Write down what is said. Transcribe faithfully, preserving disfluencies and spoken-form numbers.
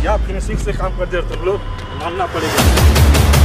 क्या फिनिशिंग से काम कर दे तुम लोग, मानना पड़ेगा।